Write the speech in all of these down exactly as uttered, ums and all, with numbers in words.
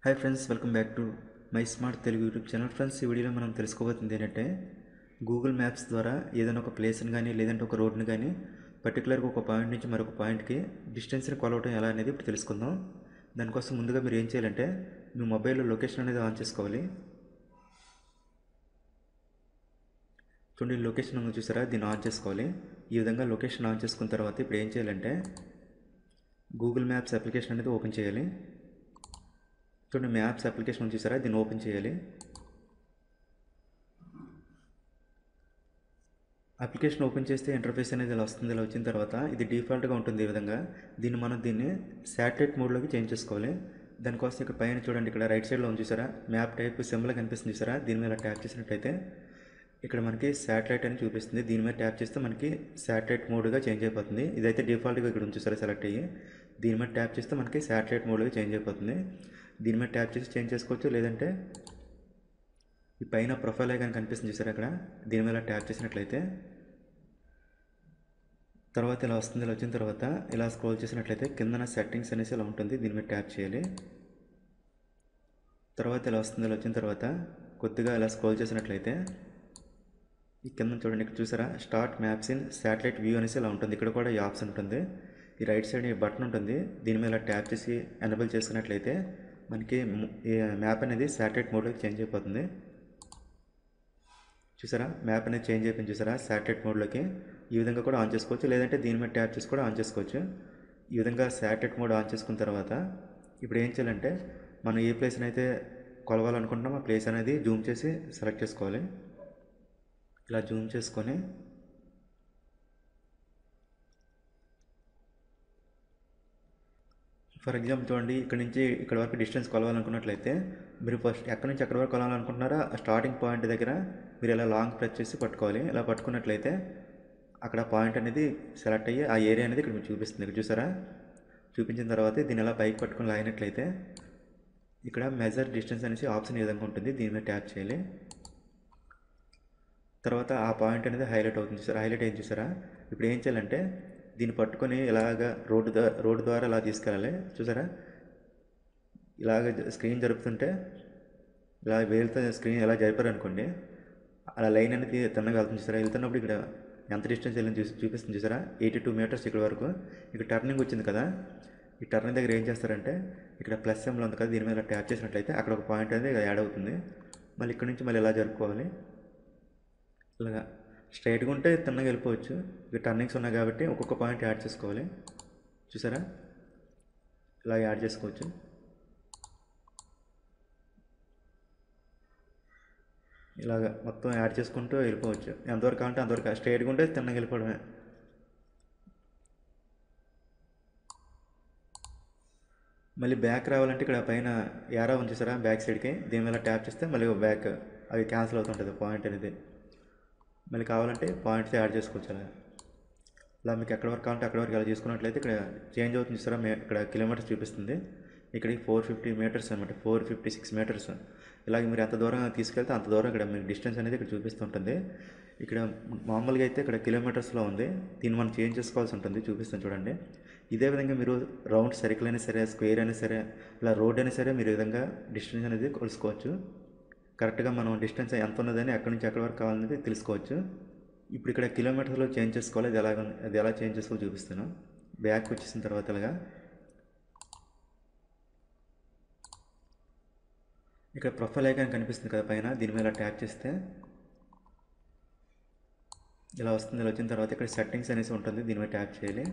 Hi friends, welcome back to my smart Telugu YouTube channel. Friends, ఈ వీడియోలో మనం తెలుసుకోబోతుంది ఏంటంటే గూగుల్ మ్యాప్స్ ద్వారా ఏదైనా ఒక ప్లేస్ని కానీ లేదంటే ఒక రోడ్ని కానీ పర్టికులర్గా ఒక పాయింట్ నుంచి మరొక పాయింట్కి డిస్టెన్స్ని కొలవటం ఎలా అనేది ఇప్పుడు తెలుసుకుందాం. దానికోసం ముందుగా మీరు ఏం చేయాలంటే మీ మొబైల్లో లొకేషన్ అనేది ఆన్ చేసుకోవాలి. చూడండి, లొకేషన్ ఉంది చూసారా, దీన్ని ఆన్ చేసుకోవాలి. ఈ విధంగా లొకేషన్ ఆన్ చేసుకున్న తర్వాత ఇప్పుడు ఏం చేయాలంటే గూగుల్ మ్యాప్స్ అప్లికేషన్ అనేది ఓపెన్ చేయాలి. చూడండి, మ్యాప్స్ అప్లికేషన్ చూసారా, దీన్ని ఓపెన్ చేయాలి. అప్లికేషన్ ఓపెన్ చేస్తే ఇంటర్ఫేస్ అనేది ఇలా వస్తుంది. ఇలా వచ్చిన తర్వాత ఇది డిఫాల్ట్గా ఉంటుంది. ఈ విధంగా దీన్ని మనం దీన్ని శాటిలైట్ మోడ్లోకి చేంజ్ చేసుకోవాలి. దానికోసం ఇక్కడ పైన చూడండి, ఇక్కడ రైట్ సైడ్లో ఉంది చూసారా, మ్యాప్ టైప్ సింబల్ కనిపిస్తుంది చూసారా, దీని మీద ట్యాప్ చేసినట్లయితే ఇక్కడ మనకి శాటిలైట్ అని చూపిస్తుంది. దీని మీద ట్యాప్ చేస్తే మనకి శాటిలైట్ మోడ్గా చేంజ్ అయిపోతుంది. ఇదైతే డిఫాల్ట్గా ఇక్కడ ఉంది చూసారా సెలెక్ట్ అయ్యి, దీని మీద ట్యాప్ చేస్తే మనకి శాటిలైట్ మోడ్గా చేంజ్ అయిపోతుంది. దీని మీద ట్యాప్ చేసి చేంజ్ చేసుకోవచ్చు. లేదంటే ఈ పైన ప్రొఫైల్ ఐకాన్ కనిపిస్తుంది చూసారా, అక్కడ దీని మీద ట్యాప్ చేసినట్లయితే తర్వాత ఇలా వస్తుంది. ఇలా వచ్చిన తర్వాత ఇలా స్క్రోల్ చేసినట్లయితే కిందన సెట్టింగ్స్ అనేసి ఇలా ఉంటుంది, దీని మీద ట్యాప్ చేయాలి. తర్వాత ఇలా వస్తుంది. ఇలా వచ్చిన తర్వాత కొద్దిగా ఇలా స్క్రోల్ చేసినట్లయితే ఈ కింద చూడండి, ఇక్కడ చూసారా start maps in satellite view అనేసి ఇలా ఉంటుంది. ఇక్కడ కూడా ఈ ఆప్షన్ ఉంటుంది. ఈ రైట్ సైడ్ ఈ బటన్ ఉంటుంది, దీని మీద ట్యాప్ చేసి ఎనేబుల్ చేసుకున్నట్లయితే మనకి మ్యాప్ అనేది శాటిలైట్ మోడ్లోకి చేంజ్ అయిపోతుంది. చూసారా, మ్యాప్ అనేది చేంజ్ అయిపోయింది చూసారా శాటిలైట్ మోడ్లోకి. ఈ విధంగా కూడా ఆన్ చేసుకోవచ్చు. లేదంటే దీని మీద ట్యాప్ చేసి కూడా ఆన్ చేసుకోవచ్చు. ఈ విధంగా శాటిలైట్ మోడ్ ఆన్ చేసుకున్న తర్వాత ఇప్పుడు ఏం చేయాలంటే మనం ఏ ప్లేస్ని అయితే కొలవాలనుకుంటున్నామో ఆ ప్లేస్ అనేది జూమ్ చేసి సెలెక్ట్ చేసుకోవాలి. ఇలా జూమ్ చేసుకొని ఫర్ ఎగ్జాంపుల్ చూడండి, ఇక్కడ నుంచి ఇక్కడ వరకు డిస్టెన్స్ కొలవాలనుకున్నట్లయితే మీరు ఫస్ట్ ఎక్కడి నుంచి ఎక్కడి వరకు కొలవాలనుకుంటున్నారో ఆ స్టార్టింగ్ పాయింట్ దగ్గర మీరు ఇలా లాంగ్ ప్రెస్ చేసి పట్టుకోవాలి. ఇలా పట్టుకున్నట్లయితే అక్కడ పాయింట్ అనేది సెలెక్ట్ అయ్యి ఆ ఏరియా అనేది ఇక్కడ మీకు చూపిస్తుంది. ఇక్కడ చూసారా, చూపించిన తర్వాత దీన్ని ఇలా పైకి పట్టుకొని లాగినట్లయితే ఇక్కడ మెజర్ డిస్టెన్స్ అనేసి ఆప్షన్ ఈ విధంగా ఉంటుంది, దీని మీద ట్యాప్ చేయాలి. తర్వాత ఆ పాయింట్ అనేది హైలైట్ అవుతుంది చూసారా, హైలైట్ అయింది చూసారా. ఇప్పుడు ఏం చేయాలంటే దీన్ని పట్టుకొని ఇలాగ రోడ్డు ద్వారా రోడ్డు ద్వారా ఇలా తీసుకెళ్ళాలి. చూసారా, ఇలాగ స్క్రీన్ జరుపుతుంటే ఇలా వేలుతో స్క్రీన్ ఎలా జరిపారు అనుకోండి, అలా లైన్ అనేది తిన్నగా వెళ్తుంది చూసారా. వెళ్తున్నప్పుడు ఇక్కడ ఎంత డిస్టెన్స్ వెళ్ళింది చూసి చూపిస్తుంది చూసారా, ఎయిటీ టూ మీటర్స్ ఇక్కడ వరకు. ఇక్కడ టర్నింగ్ వచ్చింది కదా, ఈ టర్నింగ్ దగ్గర ఏం చేస్తారంటే ఇక్కడ ప్లస్ సింబల్ ఉంది కదా, దీని మీద ట్యాప్ చేసినట్లయితే అక్కడ ఒక పాయింట్ అనేది యాడ్ అవుతుంది. మళ్ళీ ఇక్కడ నుంచి మళ్ళీ ఇలా జరుపుకోవాలి. ఇలాగా స్ట్రైట్గా ఉంటే తిన్నగా వెళ్ళిపోవచ్చు. ఇక టర్నింగ్స్ ఉన్నాయి కాబట్టి ఒక్కొక్క పాయింట్ యాడ్ చేసుకోవాలి. చూసారా, ఇలా యాడ్ చేసుకోవచ్చు. ఇలాగ మొత్తం యాడ్ చేసుకుంటూ వెళ్ళిపోవచ్చు. ఎంతవరకు కావాలంటే అంతవరకు. స్ట్రైట్గా ఉంటే తిన్నగా వెళ్ళిపోవడమే. మళ్ళీ బ్యాక్ రావాలంటే ఇక్కడ పైన యారో ఉంది చూసారా బ్యాక్ సైడ్కి, దీని మీద ట్యాప్ చేస్తే మళ్ళీ బ్యాక్ అవి క్యాన్సిల్ అవుతుంటుంది పాయింట్ అనేది. మళ్ళీ కావాలంటే పాయింట్స్ యాడ్ చేసుకోవచ్చు. అలా ఇలా మీకు ఎక్కడి వరకు కావాలంటే అక్కడి వరకు అలా చేసుకున్నట్లయితే ఇక్కడ చేంజ్ అవుతుంది చూసారా, ఇక్కడ కిలోమీటర్స్ చూపిస్తుంది. ఇక్కడికి ఫోర్ ఫిఫ్టీ మీటర్స్ అనమాట, ఫోర్ ఫిఫ్టీ సిక్స్ మీటర్స్. ఇలాగ మీరు ఎంత దూరం తీసుకెళ్తే అంత దూరం ఇక్కడ మీకు డిస్టెన్స్ అనేది ఇక్కడ చూపిస్తుంటుంది. ఇక్కడ మామూలుగా అయితే ఇక్కడ కిలోమీటర్స్లో ఉంది, దీన్ని మనం చేంజ్ చేసుకోవాల్సి ఉంటుంది. చూపిస్తాను చూడండి. ఇదే విధంగా మీరు రౌండ్ సర్కిల్ అయినా సరే, స్క్వేర్ అయినా సరే, ఇలా రోడ్ అయినా సరే మీరు ఈ విధంగా డిస్టెన్స్ అనేది కొలుసుకోవచ్చు. కరెక్ట్గా మనం డిస్టెన్స్ ఎంత ఉన్నదని ఎక్కడి నుంచి ఎక్కడి వరకు కావాలనేది తెలుసుకోవచ్చు. ఇప్పుడు ఇక్కడ కిలోమీటర్స్లో చేంజ్ చేసుకోవాలి. అది ఎలాగ అది ఎలా చేంజ్ చేసుకోవాలో చూపిస్తాను. బ్యాక్ వచ్చేసిన తర్వాత ఇలాగా ఇక్కడ ప్రొఫైల్ ఐకాన్ కనిపిస్తుంది కదా పైన, దీని మీద ట్యాప్ చేస్తే ఇలా వస్తుంది. ఇలా వచ్చిన తర్వాత ఇక్కడ సెట్టింగ్స్ అనేసి ఉంటుంది, దీని మీద ట్యాప్ చేయాలి.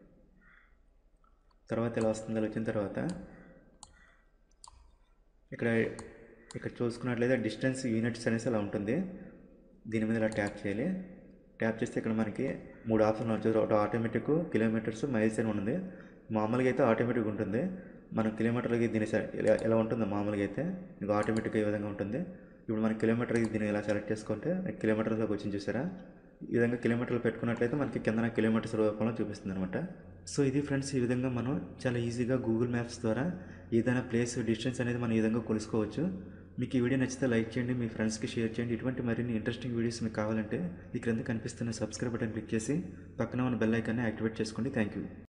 తర్వాత ఇలా వస్తుంది. ఇలా వచ్చిన తర్వాత ఇక్కడ ఇక్కడ చూసుకున్నట్లయితే డిస్టెన్స్ యూనిట్స్ అనేసి అలా ఉంటుంది, దీని మీద ఇలా ట్యాప్ చేయాలి. ట్యాప్ చేస్తే ఇక్కడ మనకి మూడు ఆప్షన్లు వచ్చేది. ఒకటి ఆటోమేటిక్, కిలోమీటర్స్, మైల్స్ అని ఉంది. మామూలుగా అయితే ఆటోమేటిక్ ఉంటుంది. మనం కిలోమీటర్కి దీని ఇలా ఎలా ఉంటుందో మామూలుగా అయితే మీకు ఆటోమేటిక్ ఏ విధంగా ఉంటుంది. ఇప్పుడు మన కిలోమీటర్కి దీన్ని ఇలా సెలెక్ట్ చేసుకుంటే కిలోమీటర్లోకి వచ్చింది చూసారా. ఈ విధంగా కిలోమీటర్లు పెట్టుకున్నట్లయితే మనకి కింద కిలోమీటర్స్ రూపంలో చూపిస్తుంది అనమాట. సో ఇది ఫ్రెండ్స్, ఈ విధంగా మనం చాలా ఈజీగా గూగుల్ మ్యాప్స్ ద్వారా ఏదైనా ప్లేస్ డిస్టెన్స్ అనేది మనం ఈ విధంగా కొలుసుకోవచ్చు. మీకు ఈ వీడియో నచ్చితే లైక్ చేయండి, మీ ఫ్రెండ్స్కి షేర్ చేయండి. ఇటువంటి మరిన్ని ఇంట్రెస్టింగ్ వీడియోస్ మీకు కావాలంటే ఈ క్రింద కనిపిస్తున్న సబ్స్క్రైబ్ బటన్ క్లిక్ చేసి పక్కన ఉన్న బెల్ ఐకాన్ని యాక్టివేట్ చేసుకోండి. Thank you.